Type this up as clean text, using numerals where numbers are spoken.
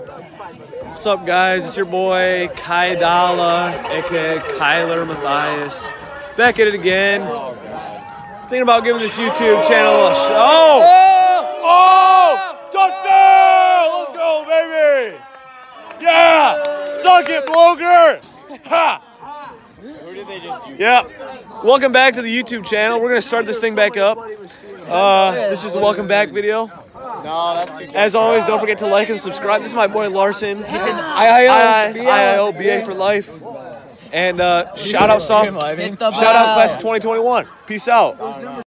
What's up, guys? It's your boy Kai Dalla, aka Kyler Matthias. Back at it again. Thinking about giving this YouTube channel a show. Oh! Touchdown! Let's go, baby! Yeah! Suck it, Bloker! Ha! Who did they just do? Yeah. Welcome back to the YouTube channel. We're gonna start this thing back up. This is a welcome back video. No, that's too As always, don't forget to like and subscribe. This is my boy Larson. IIO, BA for life. And shout out class of 2021. Peace out.